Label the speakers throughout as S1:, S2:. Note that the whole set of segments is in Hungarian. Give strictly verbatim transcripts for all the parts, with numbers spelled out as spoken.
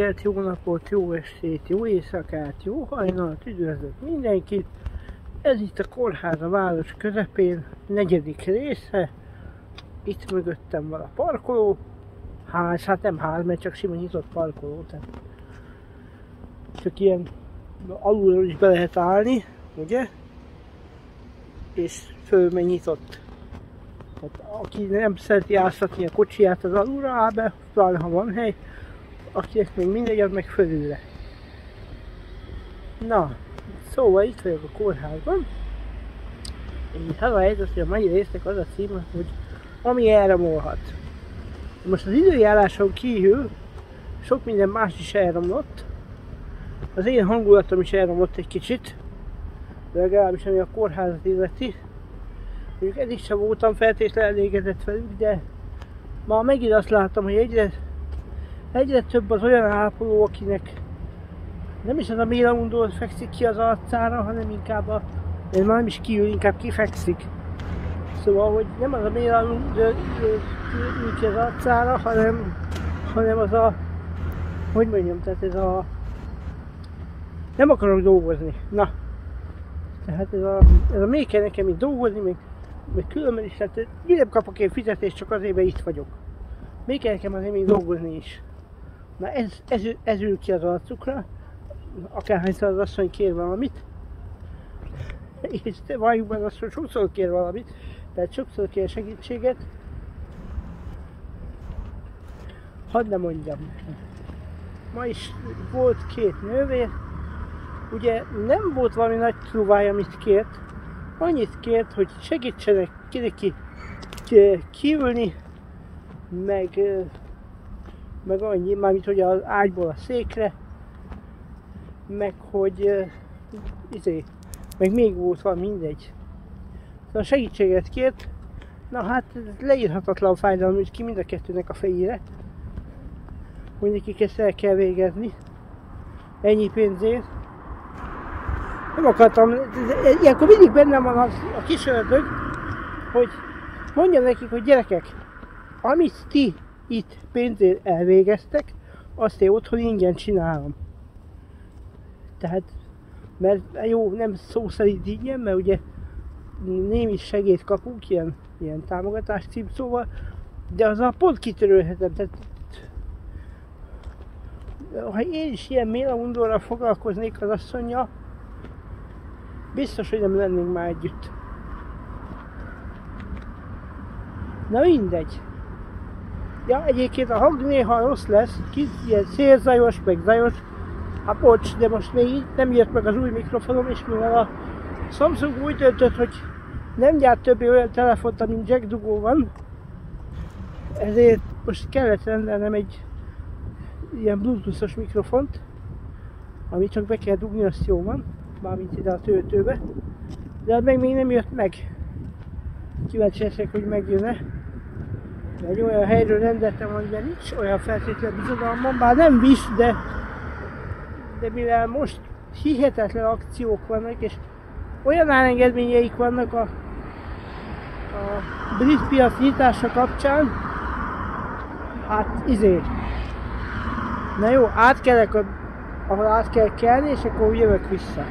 S1: reggelt, jó napot, jó estét, jó éjszakát, jó hajnalt, üdvözlök mindenkit! Ez itt a kórház a város közepén, negyedik része. Itt mögöttem van a parkoló. Ház, hát nem ház, mert csak sima nyitott parkoló. Tehát csak ilyen alulról is be lehet állni, ugye? És fölmegy nyitott. Tehát aki nem szereti áztatni a kocsiját, az alulra áll be, pláne ha van hely. Akinek még mindegy, az meg fölülre. Na, szóval itt vagyok a kórházban. És az a helyzet, hogy a mai résznek az a címe, hogy ami elromolhat. Most az időjáráson kívül sok minden más is elromlott. Az én hangulatom is elromlott egy kicsit. De legalábbis ami a kórházat illeti. Mondjuk eddig sem voltam feltétlenül elégedett velük, de ma megint azt látom, hogy egyre Egyre több az olyan ápoló, akinek nem is az a mélaundor fekszik ki az arcára, hanem inkább a... de már nem is kiül, inkább kifekszik. Szóval, hogy nem az a mélaundor ül ki az arcára, hanem, hanem az a... hogy mondjam, tehát ez a... nem akarok dolgozni. Na. Tehát ez a, ez a még kell nekem itt dolgozni, még, még különben is, tehát nem kapok én fizetést, csak azért, mert itt vagyok. Még kell nekem azért még dolgozni is. Na ez, ez, ez ül ki az arcukra, akárhányszor az asszony kér valamit, és te valljuk meg azt, hogy sokszor kér valamit, tehát sokszor kér segítséget. Hadd ne mondjam, ma is volt két nővér, ugye nem volt valami nagy truváj, amit kért, annyit kért, hogy segítsenek ki neki kiülni, meg meg annyi, mármint hogy az ágyból a székre, meg hogy uh, izé, meg még volt van, mindegy. Szóval segítséget kért, na hát leírhatatlan fájdalom üt ki mind a kettőnek a fejére, hogy nekik ezt el kell végezni, ennyi pénzért. Nem akartam, ilyenkor mindig bennem van az, a kis ördög, hogy mondjam nekik, hogy gyerekek, amit ti itt pénzért elvégeztek, azt én otthon ingyen csinálom. Tehát, mert jó, nem szó szerint ingyen, mert ugye némi segélyt kapunk, ilyen, ilyen támogatás címszóval, de azzal pont kitörölhetem. Tehát, ha én is ilyen mélaundorral foglalkoznék az asszonnyal, biztos, hogy nem lennénk már együtt. Na mindegy. Ja, egyébként a hang néha rossz lesz, kicsit ilyen szélzajos, meg zajos. Hát bocs, de most még így nem jött meg az új mikrofonom, és mivel a Samsung úgy döntött, hogy nem gyárt többé olyan telefont, amin jack dugó van, ezért most kellett rendelnem egy ilyen bluetoothos mikrofont, amit csak be kell dugni, azt jó van, mármint ide a töltőbe, de meg még nem jött meg. Kíváncsi leszek, hogy megjön-e. Egy olyan helyről rendeltem, amiben nincs olyan feltétlen bizodalmam, bár nem vis, de, de mivel most hihetetlen akciók vannak, és olyan árengedményeik vannak a, a brit piac nyitása kapcsán, hát izé. Na jó, átkelek, a, ahol át kell kelni, és akkor jövök vissza.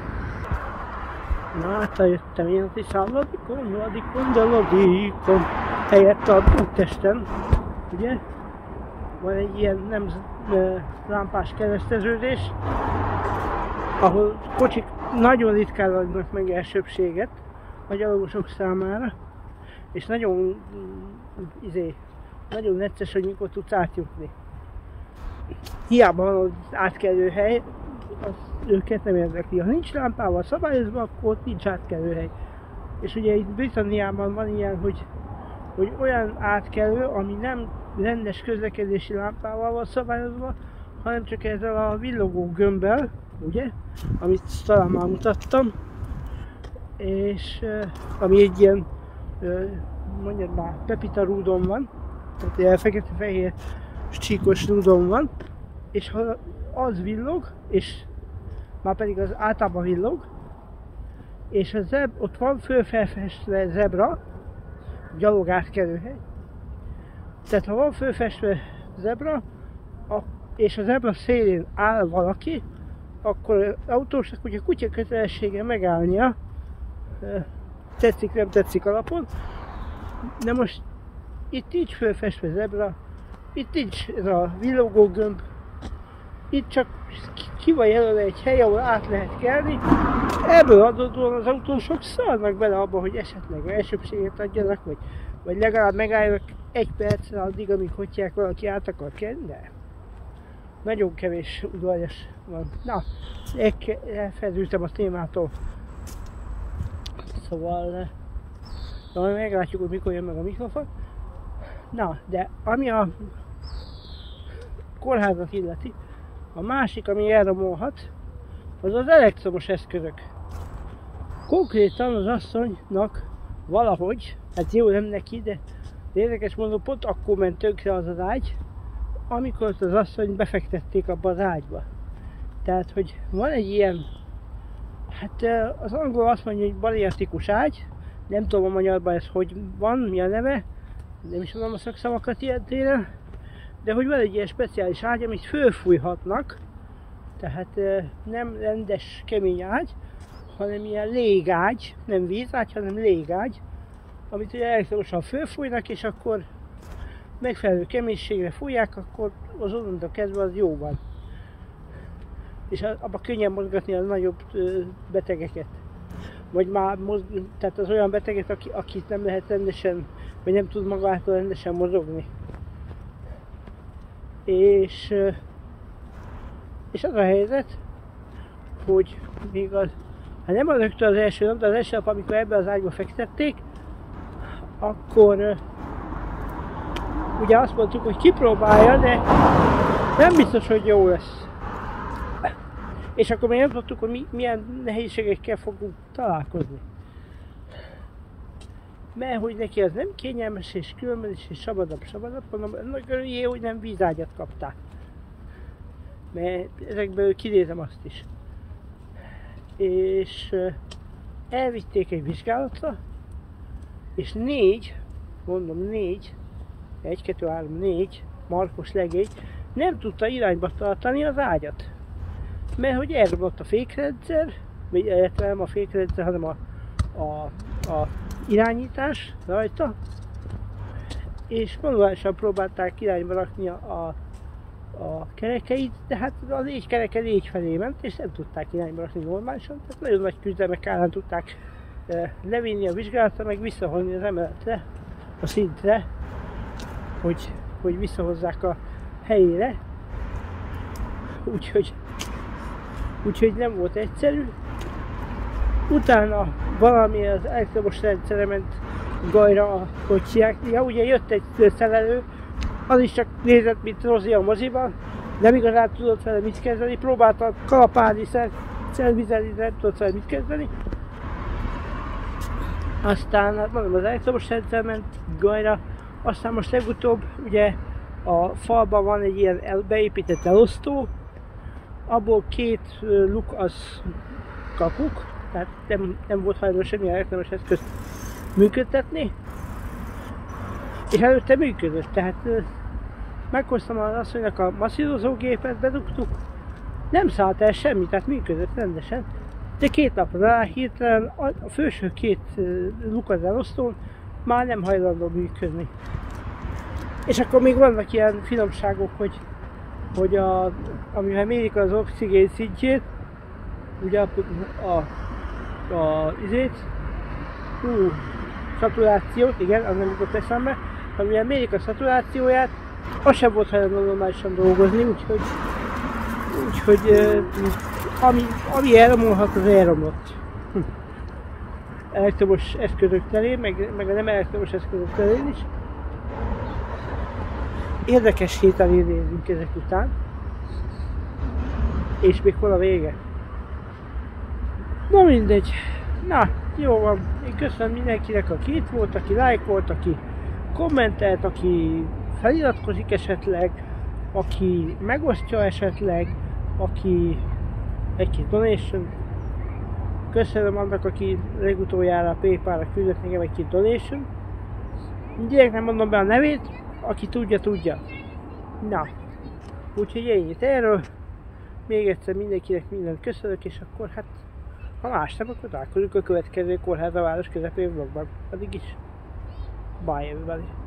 S1: Na hát eljöttem én a Ladikon, Ladikon, de Ladikon. Helyett a úttesten, ugye? Van egy ilyen nem lámpás kereszteződés, ahol kocsik nagyon ritkán adnak meg elsőbbséget a gyalogosok számára, és nagyon, izé, nagyon necces, hogy mikor tudsz átjutni. Hiába van az átkelő hely, az őket nem érdekli. Ha nincs lámpával szabályozva, akkor ott nincs átkelő hely. És ugye itt Britanniában van ilyen, hogy hogy olyan átkelő, ami nem rendes közlekedési lámpával van szabályozva, hanem csak ezzel a villogó gömbbel, ugye, amit talán már mutattam, és uh, ami egy ilyen, uh, mondjad már, pepita rúdon van, tehát ilyen fekete-fehér csíkos rúdon van, és ha az villog, és már pedig az általában villog, és a zeb, ott van fölfelfestve zebra, gyalog átkelőhely. Tehát ha van fölfestve zebra, és az zebra szélén áll valaki, akkor az autósnak ugye kutya kötelessége megállnia, tetszik, nem tetszik alapon. De most itt így fölfestve zebra, itt nincs ez a villogó gömb, itt csak ki van jelölve egy hely, ahol át lehet kelni. Ebből adódóan az autósok szarnak bele abba, hogy esetleg elsőbséget adjanak, vagy, vagy legalább megálljanak egy percre addig, amíg hagyják valaki át akar kelni, de nagyon kevés udvarias van. Na, elfelültem a témától. Szóval, na, meglátjuk, hogy mikor jön meg a mikrofon. Na, de ami a kórházat illeti, a másik, ami elromolhat, az az elektromos eszközök. Konkrétan az asszonynak valahogy, hát jó nem neki, de érdekes mondom, pont akkor ment tönkre az az ágy, amikor az asszony befektették abba az ágyba. Tehát, hogy van egy ilyen, hát az angol azt mondja, hogy bariátrikus ágy, nem tudom a magyarban ez hogy van, mi a neve, nem is tudom a szakszavakat ilyen téren, de hogy van egy ilyen speciális ágy, amit fölfújhatnak, tehát nem rendes kemény ágy, hanem ilyen légágy, nem vízágy, hanem légágy, amit ugye elektromosan fölfújnak, és akkor megfelelő keménységre fújják, akkor az onnantól kezdve az jó van. És abba könnyen mozgatni a nagyobb betegeket. Vagy már mozg, tehát az olyan beteget, aki, akit nem lehet rendesen, vagy nem tud magától rendesen mozogni. És, és az a helyzet, hogy még az, hát nem az rögtön az első nap, de az első nap, amikor ebbe az ágyba fektették, akkor ugye azt mondtuk, hogy kipróbálja, de nem biztos, hogy jó lesz. És akkor még nem tudtuk, hogy mi, milyen nehézségekkel fogunk találkozni. Mert hogy neki az nem kényelmes és különböző és szabadabb, szabadabb, mondom, nagyon jó, hogy nem vízágyat kaptál. Mert ezekből kinézem azt is. És elvitték egy vizsgálatra, és négy, mondom négy, egy, kettő, három, négy markos legény nem tudta irányba tartani az ágyat. Mert hogy elromlott a fékrendszer, vagy illetve nem a fékrendszer, hanem a, a, a irányítás rajta, és manuálisan próbálták irányba rakni a, a, a kerekeit, de hát a négy kereke négy felé ment, és nem tudták irányba rakni normálisan, tehát nagyon nagy küzdelmek árán tudták e, levinni a vizsgálatra, meg visszahozni az emeletre, a szintre, hogy, hogy visszahozzák a helyére. Úgyhogy Úgyhogy nem volt egyszerű. Utána valami az elektromos rendszere ment gajra a kocsiák. Ja, ugye jött egy szerelő, az is csak nézett, mint Rozi a moziban, nem igazán tudott vele mit kezdeni, próbálta kalapálni, szervizelni, nem tudott vele mit kezdeni. Aztán, hát mondom, az elektromos rendszer ment gajra, aztán most legutóbb ugye a falban van egy ilyen beépített elosztó, abból két luk az kakuk, tehát nem, nem volt hajlandó semmilyen elektromos eszközt működtetni, és előtte működött, tehát meghoztam az asszonynak a masszírozógépet, bedugtuk, nem szállt el semmi, tehát működött rendesen, de két napra rá hirtelen a felső két luk az elosztón már nem hajlandó működni. És akkor még vannak ilyen finomságok, hogy hogy a, amivel mérik az oxigén szintjét, ugye a, a, a izét, hú, szaturációt, igen, az nem jutott eszembe, amivel mérik a szaturációját, az sem volt hajlandó normálisan dolgozni, úgyhogy, úgyhogy ami, ami elromolhat, az elromlott. Hm. Elektromos eszközök terén, meg, meg a nem elektromos eszközök terén is. Érdekes héten nézünk ezek után, és még hol a vége. Na mindegy, na jó van, én köszönöm mindenkinek, aki itt volt, aki like volt, aki kommentelt, aki feliratkozik esetleg, aki megosztja esetleg, aki egy-két donation. Köszönöm annak, aki legutoljára a PayPal-ra küldött nekem egy-két donation. Direkt nem mondom be a nevét, aki tudja, tudja. Na, Úgyhogy ennyit erről. Még egyszer mindenkinek mindent köszönök, és akkor hát, ha más nem, akkor találkozunk a következő kórház a város közepén vlogban. Addig is. Bye everybody.